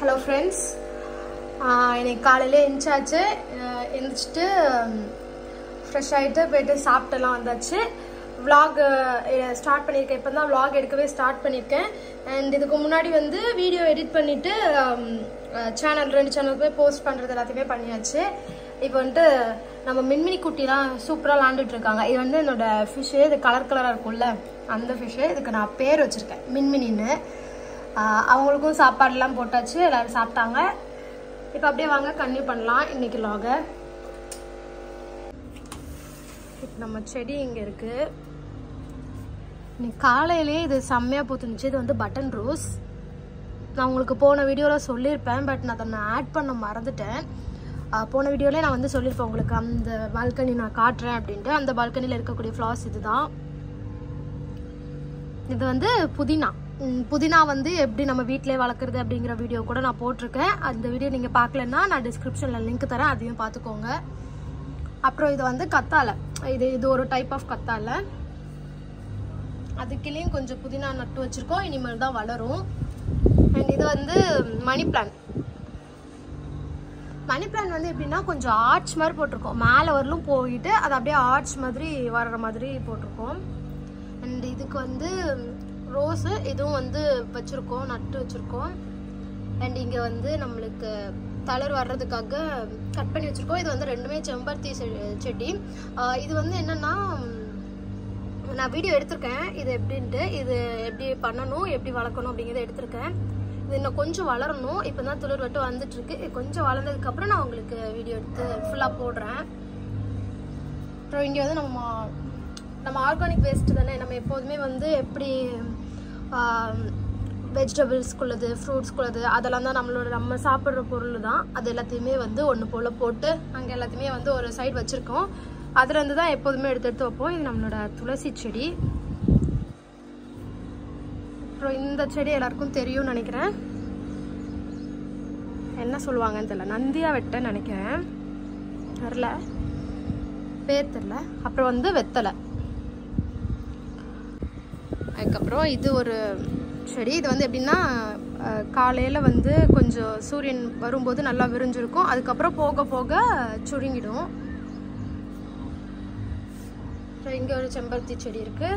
Hello friends, இன்னைக்கு காலையில எந்திச்சாச்சு. எந்திச்சிட்டு fresh ஆயிட்டு போயிட்டு சாப்பிட்டலாம் வந்தாச்சு. vlog ஸ்டார்ட் பண்ணியிருக்கேன். இப்போ தான் vlog எடுக்கவே ஸ்டார்ட் பண்ணியிருக்கேன். அண்ட் இதுக்கு முன்னாடி வந்து வீடியோ எடிட் பண்ணிட்டு ரெண்டு சேனல் போய் போஸ்ட் பண்ணுறது எல்லாத்தையுமே பண்ணியாச்சு. இப்போ வந்துட்டு நம்ம மின்மினி குட்டிலாம் சூப்பராக விளாண்டுட்டு இருக்காங்க. இது வந்து என்னோட ஃபிஷ்ஷு, இது கலர் கலராக இருக்கும்ல அந்த ஃபிஷ்ஷு. இதுக்கு நான் பேர் வச்சுருக்கேன் மின்மினின்னு. அவங்களுக்கும் சாப்பாடுலாம் போட்டாச்சு, எல்லோரும் சாப்பிட்டாங்க. இப்போ அப்படியே வாங்க கன்டினியூ பண்ணலாம் இன்னைக்கு vlog. இப்போ நம்ம செடி இங்கே இருக்குது. இன்னைக்கு காலையிலேயே இது செம்மையாக பூத்துருந்துச்சு. இது வந்து பட்டன் ரோஸ். நான் உங்களுக்கு போன வீடியோவில் சொல்லியிருப்பேன், பட் நான் அதை ஆட் பண்ண மறந்துட்டேன். போன வீடியோவிலே நான் வந்து சொல்லியிருப்பேன் உங்களுக்கு அந்த பால்கனி நான் காட்டுறேன் அப்படின்ட்டு. அந்த பால்கனியில் இருக்கக்கூடிய ஃப்ளார்ஸ் இதுதான். இது வந்து புதினா வந்து எப்படி நம்ம வீட்டிலே வளர்க்குறது அப்படிங்கிற வீடியோ கூட நான் போட்டிருக்கேன். அந்த வீடியோ நீங்கள் பார்க்கலன்னா நான் டிஸ்கிரிப்ஷனில் லிங்க் தரேன், அதையும் பார்த்துக்கோங்க. அப்புறம் இது வந்து கத்தாழை. இது ஒரு டைப் ஆஃப் கத்தாழை. அதுக்குள்ளேயும் கொஞ்சம் புதினா நட்டு வச்சுருக்கோம், இனிமேல் தான் வளரும். அண்ட் இது வந்து மணி பிளான்ட். மணி பிளான்ட் வந்து எப்படின்னா கொஞ்சம் ஆர்ச் மாதிரி போட்டிருக்கோம். மேலே வரலும் போயிட்டு அது அப்படியே ஆர்ச் மாதிரி வர்ற மாதிரி போட்டிருக்கோம். அண்ட் இதுக்கு வந்து ரோஸு, இதுவும் வந்து வச்சுருக்கோம், நட்டு வச்சுருக்கோம். அண்ட் இங்கே வந்து நம்மளுக்கு தளர் வர்றதுக்காக கட் பண்ணி வச்சுருக்கோம். இது வந்து ரெண்டுமே செம்பருத்தி செடி. இது வந்து என்னென்னா நான் வீடியோ எடுத்திருக்கேன் இது எப்படின்ட்டு, இது எப்படி பண்ணணும் எப்படி வளர்க்கணும் அப்படிங்கிறத எடுத்திருக்கேன். இது இன்னும் கொஞ்சம் வளரணும். இப்போ தான் துளிர் வட்டு வந்துட்டுருக்கு. கொஞ்சம் வளர்ந்ததுக்கப்புறம் நான் உங்களுக்கு வீடியோ எடுத்து ஃபுல்லாக போடுறேன். அப்புறம் இங்கே வந்து நம்ம ஆர்கானிக் வேஸ்ட்டு தானே, நம்ம எப்போதுமே வந்து எப்படி வெஜிடபிள்ஸ்குள்ளது ஃப்ரூட்ஸ்குள்ளது அதெல்லாம் தான் நம்ம சாப்பிட்ற பொருள் தான். அது எல்லாத்தையுமே வந்து ஒன்று போல் போட்டு அங்கே எல்லாத்தையுமே வந்து ஒரு சைடு வச்சுருக்கோம். அதுலேருந்து தான் எப்போதுமே எடுத்து வைப்போம். இது நம்மளோட துளசி செடி. அப்புறம் இந்த செடி எல்லாருக்கும் தெரியும்னு நினைக்கிறேன். என்ன சொல்லுவாங்கன்னு தெரியல, நந்தியா வெட்டன்னு நினைக்கிறேன், தெரில, பேர் தெரில. அப்புறம் வந்து வெத்தலை. அதுக்கப்புறம் இது ஒரு செடி. இது வந்து எப்படின்னா காலையில் வந்து கொஞ்சம் சூரியன் வரும்போது நல்லா விரிஞ்சிருக்கும். அதுக்கப்புறம் போக போக சுருங்கிடும். அப்புறம் இங்கே ஒரு செம்பருத்தி செடி இருக்குது.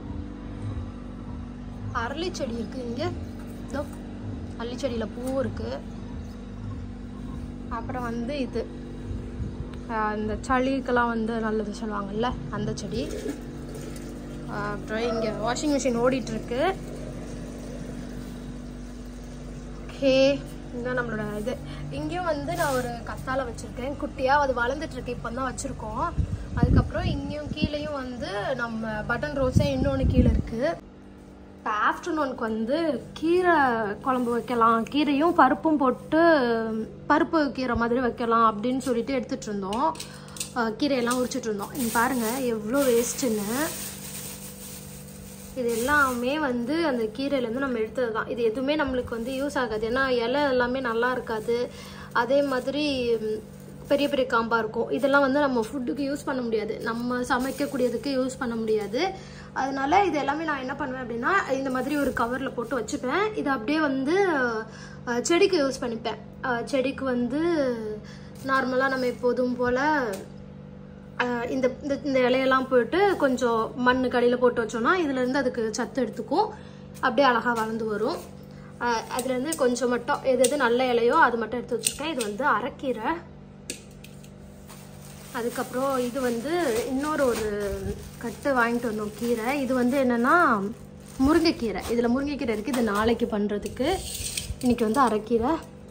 அரளி செடி இருக்குது இங்கே. இதோ அரளி செடியில் பூ இருக்குது. அப்புறம் வந்து இது இந்த சளிக்கெல்லாம் வந்து நல்லது சொல்லுவாங்கல்ல அந்த செடி. அப்புறம் இங்கே வாஷிங் மிஷின் ஓடிட்டுருக்கு. ஓகே, இதுதான் நம்மளோட இது. இங்கேயும் வந்து நான் ஒரு கத்தாழை வச்சுருக்கேன் குட்டியாக. அது வளர்ந்துட்டுருக்கு, இப்போ தான் வச்சுருக்கோம். அதுக்கப்புறம் இங்கேயும் கீழேயும் வந்து நம்ம பட்டன் ரோஸே இன்னொன்று கீழே இருக்குது. இப்போ ஆஃப்டர்நூனுக்கு வந்து கீரை குழம்பு வைக்கலாம், கீரையும் பருப்பும் போட்டு பருப்பு கீரை மாதிரி வைக்கலாம் அப்படின்னு சொல்லிட்டு எடுத்துகிட்டு இருந்தோம். கீரையெல்லாம் உரிச்சிட்டு இருந்தோம். இங்கே பாருங்கள் எவ்வளோ வேஸ்ட்டுன்னு. இது எல்லாமே வந்து அந்த கீரையிலேருந்து நம்ம எடுத்தது தான். இது எதுவுமே நம்மளுக்கு வந்து யூஸ் ஆகாது, ஏன்னா இலை எல்லாமே நல்லா இருக்காது. அதே மாதிரி பெரிய பெரிய காம்பாக இருக்கும். இதெல்லாம் வந்து நம்ம ஃபுட்டுக்கு யூஸ் பண்ண முடியாது, நம்ம சமைக்கக்கூடியதுக்கு யூஸ் பண்ண முடியாது. அதனால இது எல்லாமே நான் என்ன பண்ணுவேன் அப்படின்னா இந்த மாதிரி ஒரு கவரில் போட்டு வச்சுப்பேன். இது அப்படியே வந்து செடிக்கு யூஸ் பண்ணிப்பேன். செடிக்கு வந்து நார்மலாக நம்ம எப்போதும் போல் இந்த இந்த இலையெல்லாம் போட்டு கொஞ்சம் மண் கடையில் போட்டு வச்சோன்னா இதுலேருந்து அதுக்கு சத்து எடுத்துக்கும். அப்படியே அழகாக வளர்ந்து வரும். அதுலேருந்து கொஞ்சம் மட்டும் எது நல்ல இலையோ அது மட்டும் எடுத்து வச்சுருக்கேன். இது வந்து அரைக்கீரை. அதுக்கப்புறம் இது வந்து இன்னொரு ஒரு கட்டு வாங்கிட்டு வந்தோம் கீரை. இது வந்து என்னென்னா முருங்கைக்கீரை. இதில் முருங்கைக்கீரை இருக்குது, இது நாளைக்கு பண்ணுறதுக்கு. இன்றைக்கி வந்து அரைக்கீரை.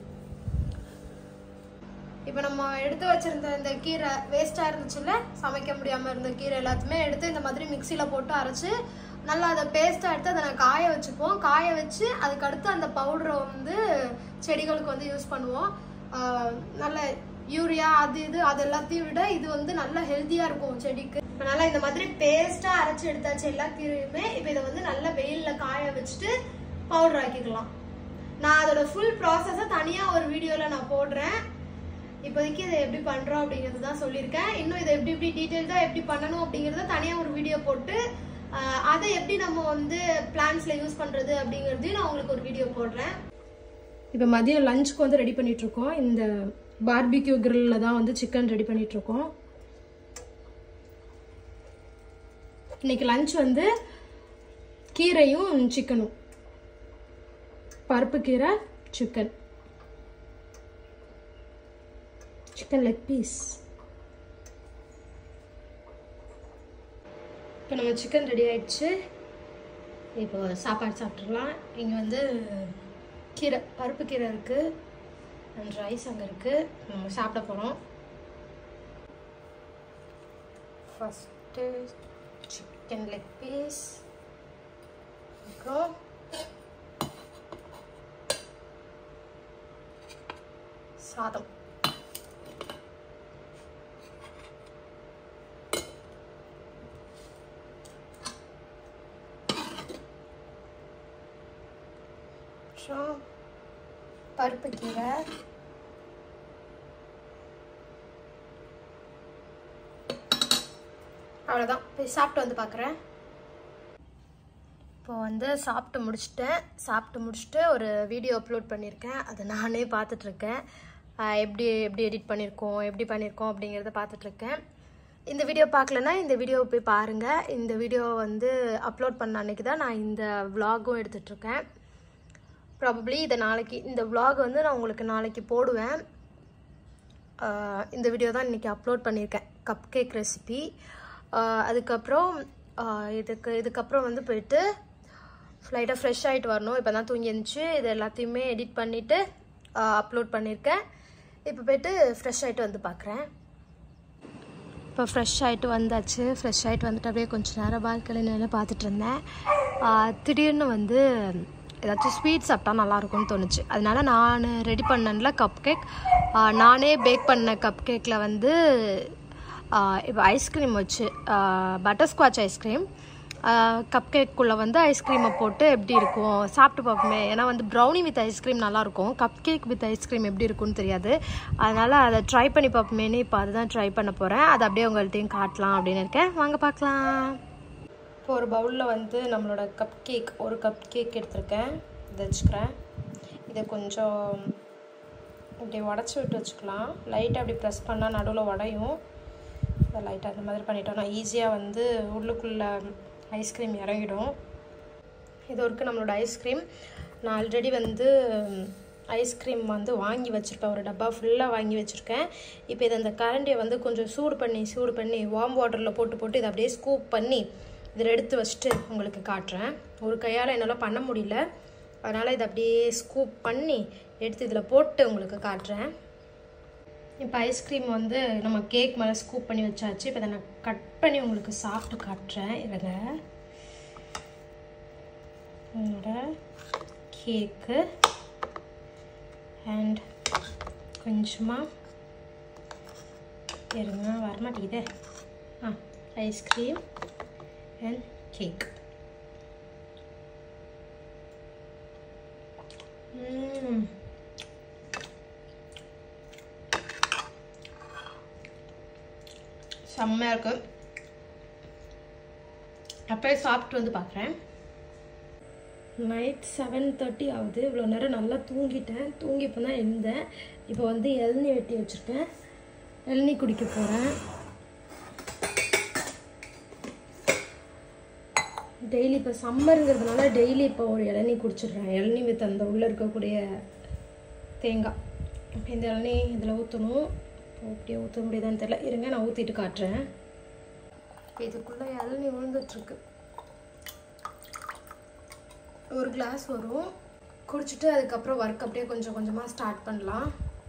இப்போ நம்ம எடுத்து வச்சுருந்த இந்த கீரை வேஸ்ட்டாக இருந்துச்சுல்ல, சமைக்க முடியாமல் இருந்த கீரை எல்லாத்தையுமே எடுத்து இந்த மாதிரி மிக்சியில் போட்டு அரைச்சி நல்லா அதை பேஸ்ட்டாக எடுத்து அதை நான் காய வச்சுப்போம். காய வச்சு அதுக்கடுத்து அந்த பவுடரை வந்து செடிகளுக்கு வந்து யூஸ் பண்ணுவோம். நல்ல யூரியா அது எல்லாத்தையும் விட இது வந்து நல்லா ஹெல்த்தியாக இருக்கும் செடிக்கு. அதனால் இந்த மாதிரி பேஸ்ட்டாக அரைச்சி எடுத்தாச்சு எல்லா கீரையுமே. இப்போ இதை வந்து நல்லா வெயிலில் காய வச்சுட்டு பவுடர் ஆக்கிக்கலாம். நான் அதோட ஃபுல் ப்ராசஸை தனியாக ஒரு வீடியோவில் நான் போடுறேன். இப்போதைக்கு இதை எப்படி பண்ணுறோம் அப்படிங்கிறது தான் சொல்லியிருக்கேன். இன்னும் இதை எப்படி டீட்டெயில்டாக எப்படி பண்ணணும் அப்படிங்கிறத தனியாக ஒரு வீடியோ போட்டு அதை எப்படி நம்ம வந்து பிளான்ஸில் யூஸ் பண்ணுறது அப்படிங்கிறதையும் நான் உங்களுக்கு ஒரு வீடியோ போடுறேன். இப்போ மதியம் லஞ்சுக்கு வந்து ரெடி பண்ணிட்டு இருக்கோம். இந்த பார்பிக்யூ கிரில்ல தான் வந்து சிக்கன் ரெடி பண்ணிட்டு இருக்கோம். இன்னைக்கு லஞ்ச் வந்து கீரையும் சிக்கனும், பருப்பு கீரை, சிக்கன் லெக் பீஸ். இப்போ நம்ம சிக்கன் ரெடி ஆயிடுச்சு. இப்போ சாப்பாடு சாப்பிட்றலாம். இங்கே வந்து கீரை, பருப்பு கீரை இருக்குது அண்ட் ரைஸ் அங்கே இருக்குது. நம்ம சாப்பிட போகிறோம். ஃபஸ்ட்டு சிக்கன் லெக் பீஸ், அப்புறம் சாதம். பருப்பு கீரை, அவ்வளோதான். போய் சாப்பிட்டு வந்து பார்க்குறேன். இப்போ வந்து சாப்பிட்டு முடிச்சுட்டு ஒரு வீடியோ அப்லோட் பண்ணியிருக்கேன். அதை நானே பார்த்துட்ருக்கேன். எப்படி எடிட் பண்ணியிருக்கோம், எப்படி பண்ணியிருக்கோம் அப்படிங்கிறத பார்த்துட்ருக்கேன். இந்த வீடியோ பார்க்கலன்னா இந்த வீடியோவை போய் பாருங்கள். இந்த வீடியோ வந்து அப்லோட் பண்ண அன்றைக்கி தான் நான் இந்த விலாகும் எடுத்துகிட்ருக்கேன். ப்ராபப்ளி இந்த விலாக் வந்து நான் உங்களுக்கு நாளைக்கு போடுவேன். இந்த வீடியோ தான் இன்றைக்கி அப்லோட் பண்ணியிருக்கேன், கப் கேக் ரெசிபி. அதுக்கப்புறம் இதுக்கப்புறம் வந்து போயிட்டு ஃப்ளைட்டாக ஃப்ரெஷ் ஆகிட்டு வரணும். இப்போ தான் தூங்கி இருந்துச்சு. இது எல்லாத்தையுமே எடிட் பண்ணிவிட்டு அப்லோட் பண்ணியிருக்கேன். இப்போ போயிட்டு ஃப்ரெஷ் ஆகிட்டு வந்து பார்க்குறேன். இப்போ ஃப்ரெஷ் ஆகிட்டு வந்தாச்சு. ஃப்ரெஷ் ஆகிட்டு வந்துட்டு அப்படியே கொஞ்சம் நேரம் பால்கனியில் பார்த்துட்டு இருந்தேன். திடீர்னு வந்து ஏதாச்சும் ஸ்வீட் சாப்பிட்டா நல்லாயிருக்கும்னு தோணுச்சு. அதனால நான் ரெடி பண்ணல கப் கேக். நானே பேக் பண்ண கப் கேக்கில் வந்து இப்போ ஐஸ்கிரீம் வச்சு பட்டர்ஸ்காட்ச் ஐஸ்கிரீம், கப் கேக்குள்ளே வந்து ஐஸ்கிரீமை போட்டு எப்படி இருக்கும் சாப்பிட்டு பார்ப்போமே. ஏன்னா வந்து ப்ரௌனி வித் ஐஸ்கிரீம் நல்லாயிருக்கும், கப் கேக் வித் ஐஸ்கிரீம் எப்படி இருக்குன்னு தெரியாது. அதனால் அதை ட்ரை பண்ணி பார்ப்போமேனு இப்போ அதுதான் ட்ரை பண்ண போகிறேன். அதை அப்படியே உங்கள்கிட்டையும் காட்டலாம் அப்படின்னு இருக்கேன். வாங்க பார்க்கலாம். இப்போ ஒரு பவுலில் வந்து நம்மளோட ஒரு கப் கேக் எடுத்துருக்கேன். இதை வச்சுக்கிறேன். இதை கொஞ்சம் இப்படி உடச்சி விட்டு வச்சுக்கலாம். லைட்டாக அப்படி ப்ரெஸ் பண்ணால் நடுவில் உடையும். இதை லைட்டாக அந்த மாதிரி பண்ணிட்டோம்னா ஈஸியாக வந்து உள்ளுக்குள்ளே ஐஸ்கிரீம் இறங்கிடும். இது இருக்குது நம்மளோட ஐஸ்கிரீம். நான் ஆல்ரெடி வந்து ஐஸ்கிரீம் வந்து வாங்கி வச்சுருப்பேன், ஒரு டப்பா ஃபுல்லாக வாங்கி வச்சுருக்கேன். இப்போ இதை அந்த கரண்டியை வந்து கொஞ்சம் சூடு பண்ணி வார்ம் வாட்டரில் போட்டு இதை அப்படியே ஸ்கூப் பண்ணி இதில் எடுத்து வச்சுட்டு உங்களுக்கு காட்டுறேன். ஒரு கையால் என்னால் பண்ண முடியல, அதனால் இதை அப்படியே ஸ்கூப் பண்ணி எடுத்து இதில் போட்டு உங்களுக்கு காட்டுறேன். இப்போ ஐஸ்கிரீம் வந்து நம்ம கேக் மேலே ஸ்கூப் பண்ணி வச்சாச்சு. இப்போ இதை நான் கட் பண்ணி உங்களுக்கு சாப்பிட்டு காட்டுறேன். இருங்க, என்னோட கேக்கு அண்ட் கொஞ்சமாக இருங்க, வரமாட்டேங்குதே. Ice cream and cake. செம்மையாக இருக்கு. அப்படியே சாப்பிட்டு வந்து பார்க்குறேன். நைட் 7:30 ஆகுது. இவ்வளோ நேரம் நல்லா தூங்கிட்டேன். தூங்கி இப்போ தான் எழுந்தேன். இப்போ வந்து இளநீ வெட்டி வச்சுருக்கேன். இளநீ குடிக்க போகிறேன். டெய்லி இப்போ சம்மருங்கிறதுனால டெய்லி இப்போ ஒரு இளநீ குடிச்சிடுறேன். இளநீ வித் அந்த உள்ளே இருக்கக்கூடிய தேங்காய். இப்போ இந்த இளநீ இதில் ஊற்றணும். அப்படியே ஊற்ற முடியுதான்னு தெரியல. இருங்க, நான் ஊற்றிட்டு காட்டுறேன். இதுக்குள்ளே இளநீ விழுந்துட்டுருக்கு. ஒரு கிளாஸ் வரும். குடிச்சிட்டு அதுக்கப்புறம் ஒர்க் அப்படியே கொஞ்சம் கொஞ்சமாக ஸ்டார்ட் பண்ணலாம்.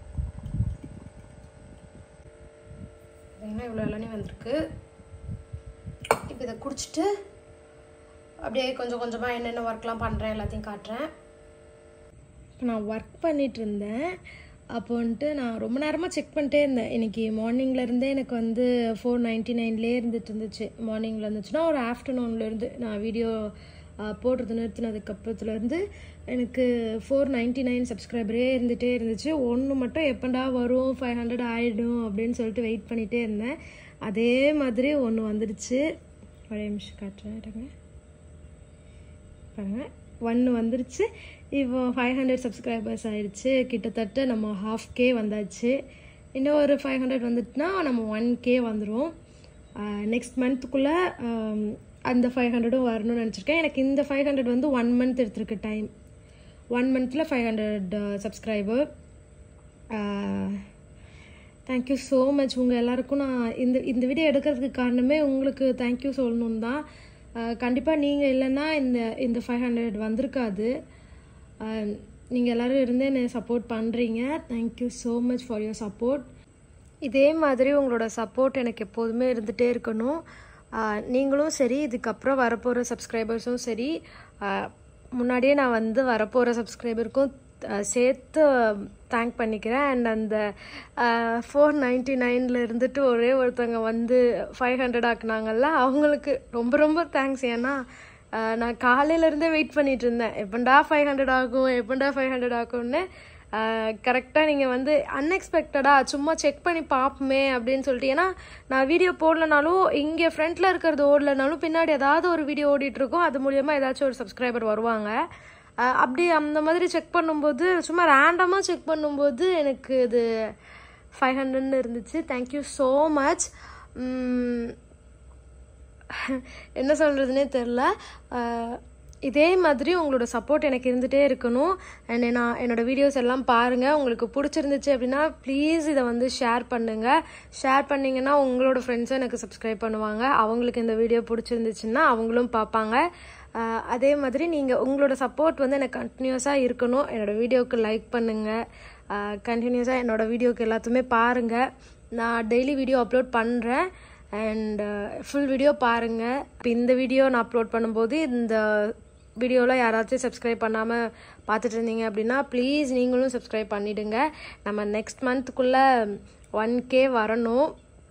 இவ்வளோ இளநீ வந்திருக்கு. இப்போ இதை குடிச்சிட்டு அப்படியே கொஞ்சம் கொஞ்சமாக என்னென்ன ஒர்க்லாம் பண்ணுறேன் எல்லாத்தையும் காட்டுறேன். இப்போ நான் ஒர்க் பண்ணிகிட்டு இருந்தேன். அப்போ வந்துட்டு நான் ரொம்ப நேரமாக செக் பண்ணிட்டே இருந்தேன். இன்றைக்கி மார்னிங்லேருந்தே எனக்கு வந்து 499 இருந்துச்சு. மார்னிங்கில் இருந்துச்சுன்னா ஒரு ஆஃப்டர்நூன்லேருந்து நான் வீடியோ போடுறது நிறுத்தினதுக்கப்புறத்துலேருந்து எனக்கு 499 சப்ஸ்கிரைபரே இருந்துச்சு. ஒன்று மட்டும் எப்பண்டா வரும் 500 ஆகிடும் அப்படின்னு சொல்லிட்டு வெயிட் பண்ணிகிட்டே இருந்தேன். அதே மாதிரி ஒன்று வந்துடுச்சு. ஒரே நிமிஷம் காட்டுறேன் பாருங்கள். 1 வந்துருச்சு. இப்போ 500 சப்ஸ்கிரைபர்ஸ் ஆயிடுச்சு. கிட்டத்தட்ட நம்ம 1/2K வந்தாச்சு. இன்னும் ஒரு 500 வந்துட்டுனா நம்ம 1K வந்துடும். நெக்ஸ்ட் மந்த்துக்குள்ளே அந்த 500ம் வரணும்னு நினச்சிருக்கேன். எனக்கு இந்த 500 வந்து 1 மந்த் எடுத்துருக்கு டைம். 1 மந்தில் 500 சப்ஸ்கிரைபர். Thank you so much. உங்கள் எல்லாருக்கும் நான் இந்த வீடியோ எடுக்கிறதுக்கு காரணமே உங்களுக்கு தேங்க்யூ சொல்லணும் தான். கண்டிப்பாக நீங்கள் இல்லைன்னா இந்த 500 வந்திருக்காது. நீங்கள் எல்லோரும் இருந்து என்னை சப்போர்ட் பண்ணுறீங்க. Thank you so much for your support. இதே மாதிரி உங்களோட சப்போர்ட் எனக்கு எப்போதுமே இருந்துகிட்டே இருக்கணும். நீங்களும் சரி, இதுக்கப்புறம் வரப்போகிற சப்ஸ்கிரைபர்ஸும் சரி, முன்னாடியே நான் வந்து வரப்போகிற சப்ஸ்கிரைபருக்கும் சேர்த்து தேங்க் பண்ணிக்கிறேன். அண்ட் அந்த 499 இருந்துட்டு ஒரே ஒருத்தவங்க வந்து 500 ஆக்குனாங்கல்ல, அவங்களுக்கு ரொம்ப ரொம்ப தேங்க்ஸ். ஏன்னா நான் காலையிலேருந்தே வெயிட் பண்ணிட்டு இருந்தேன், எப்பண்டா 500 ஆகும், எப்பண்டா 500 ஆகும்னு. கரெக்டாக நீங்கள் வந்து அன்எக்ஸ்பெக்டடாக சும்மா செக் பண்ணி பார்ப்போமே அப்படின்னு சொல்லிட்டு. ஏன்னா நான் வீடியோ போடலனாலும், இங்கே ஃப்ரண்ட்டில் இருக்கிறது ஓடலனாலும் பின்னாடி ஏதாவது ஒரு வீடியோ ஓடிட்டுருக்கோம். அது மூலியமாக ஏதாச்சும் ஒரு சப்ஸ்கிரைபர் வருவாங்க. அப்படி அந்த மாதிரி செக் பண்ணும்போது, சும்மா ரேண்டமாக செக் பண்ணும்போது எனக்கு இது 500ன்னு இருந்துச்சு. Thank you so much. என்ன சொல்கிறதுனே தெரில. இதே மாதிரி உங்களோட சப்போர்ட் எனக்கு இருந்துகிட்டே இருக்கணும். அண்ட் என்னோடய வீடியோஸ் எல்லாம் பாருங்கள். உங்களுக்கு பிடிச்சிருந்துச்சு அப்படின்னா ப்ளீஸ் இதை வந்து ஷேர் பண்ணுங்கள். ஷேர் பண்ணிங்கன்னா உங்களோட ஃப்ரெண்ட்ஸும் எனக்கு சப்ஸ்கிரைப் பண்ணுவாங்க. அவங்களுக்கு இந்த வீடியோ பிடிச்சிருந்துச்சுன்னா அவங்களும் பார்ப்பாங்க. அதே மாதிரி நீங்கள் உங்களோட சப்போர்ட் வந்து எனக்கு கண்டினியூஸாக இருக்கணும். என்னோடய வீடியோவுக்கு லைக் பண்ணுங்கள். கண்டினியூஸாக என்னோடய வீடியோவுக்கு எல்லாத்துமே பாருங்கள். நான் டெய்லி வீடியோ அப்லோட் பண்ணுறேன். அண்ட் ஃபுல் வீடியோ பாருங்கள். இப்போ இந்த வீடியோ நான் அப்லோட் பண்ணும்போது இந்த வீடியோவில் யாராச்சும் சப்ஸ்கிரைப் பண்ணாமல் பார்த்துட்டு இருந்தீங்க அப்படின்னா ப்ளீஸ் நீங்களும் சப்ஸ்கிரைப் பண்ணிவிடுங்க. நம்ம நெக்ஸ்ட் மந்த்துக்குள்ளே 1K வரணும்.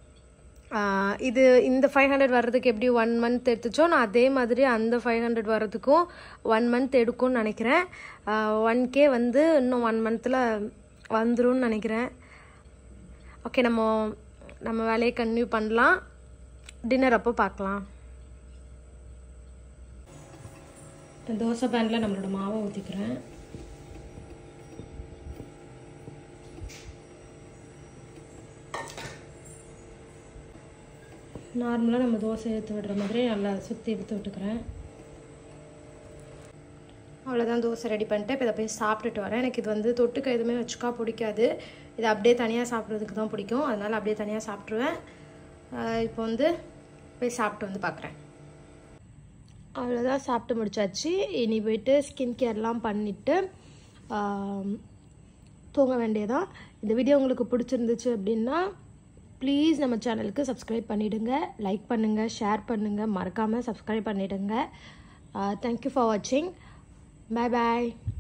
இந்த 500 வர்றதுக்கு எப்படி 1 மந்த் எடுத்துச்சோ, நான் அதே மாதிரி அந்த 500 வர்றதுக்கும் 1 மந்த் எடுக்கும்னு நினைக்கிறேன். 1K வந்து இன்னும் 1 மந்தில் வந்துரும்னு நினைக்கிறேன். ஓகே, நம்ம வேலையை கன்டினியூ பண்ணலாம். டின்னர் அப்போ பார்க்கலாம். தோசை பேனில் நம்மளோட மாவை ஊற்றிக்கிறேன். நார்மலாக நம்ம தோசை எடுத்து விடுற மாதிரி நல்லா சுற்றி எடுத்து விட்டுக்கிறேன். அவ்வளோதான், தோசை ரெடி பண்ணிட்டு இப்போ இதை போய் சாப்பிட்டுட்டு வரேன். எனக்கு இது வந்து தொட்டுக்க எதுவுமே வச்சுக்கா பிடிக்காது. இது அப்படியே தனியாக சாப்பிட்றதுக்கு தான் பிடிக்கும். அதனால் அப்படியே தனியாக சாப்பிட்ருவேன். இப்போ வந்து போய் சாப்பிட்டு வந்து பார்க்குறேன். அவ்வளோதான், சாப்பிட்டு முடிச்சாச்சு. இனி போயிட்டு ஸ்கின் கேர்லாம் பண்ணிவிட்டு தூங்க வேண்டியதான். இந்த வீடியோ உங்களுக்கு பிடிச்சிருந்துச்சு அப்படின்னா ப்ளீஸ் நம்ம சேனலுக்கு சப்ஸ்கிரைப் பண்ணிவிடுங்க, லைக் பண்ணுங்கள், ஷேர் பண்ணுங்கள், மறக்காமல் சப்ஸ்கிரைப் பண்ணிவிடுங்க. தேங்க்யூ ஃபார் வாட்சிங். பாய் பாய்.